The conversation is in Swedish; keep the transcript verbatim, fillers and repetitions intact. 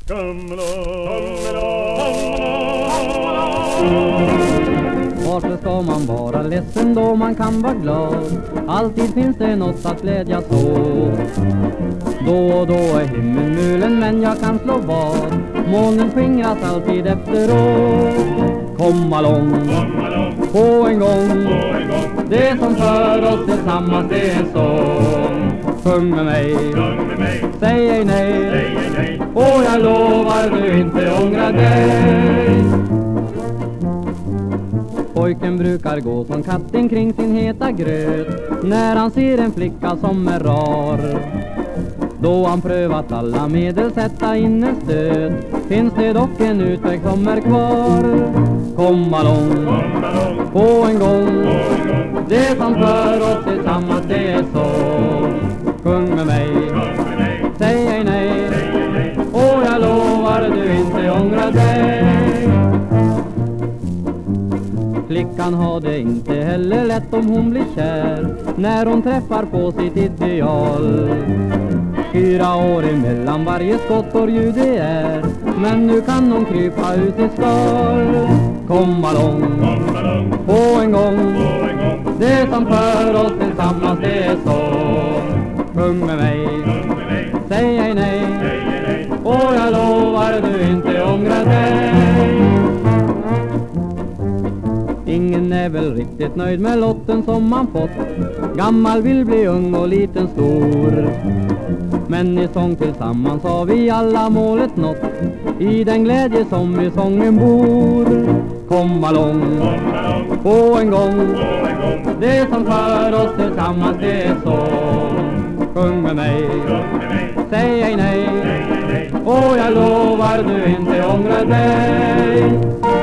Varför ska man vara ledsen då man kan vara glad? Alltid finns det något att glädjas åt. Då och då är himlen mulen men jag kan slå vad. Månen skingras alltid efteråt. Kom along, på en gång. Det som för oss tillsammans det är sång. Sjung med mig, säg ej nej. Och jag lovar du inte ångra dig. Pojken brukar gå som katten kring sin heta gröt när han ser en flicka som är rar. Då han prövat alla medel sätta in en stöt, finns det dock en utväg som är kvar. Kom along, på en gång. Det som för oss tillsammans det är så. Sjung med mig, säg ej nej. Och jag lovar du inte ångra dig. Flickan har det inte heller lätt om hon blir kär när hon träffar på sitt ideal. Fyra år emellan varje skottår ju det är, men nu kan hon krypa ut i skal. Kom along, på en gång. Det som för oss tillsammans det är så. Sjung med mig, säg ej nej. Och jag lovar du inte ångra dig. Ingen är väl riktigt nöjd med lotten som man fått. Gammal vill bli ung och liten stor. Men i sång tillsammans har vi alla målet nått, i den glädje som i sången bor. Kom along, på en gång. Det som för oss tillsammans det är så. Sjung med mig, säg ej nej. Och jag lovar du inte ångra dig.